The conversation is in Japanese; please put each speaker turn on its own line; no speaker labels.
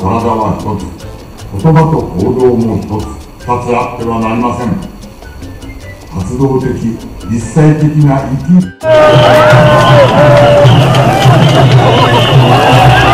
体は一つ、言葉と行動も一つ、二つあってはなりません。活動的、実際的な生き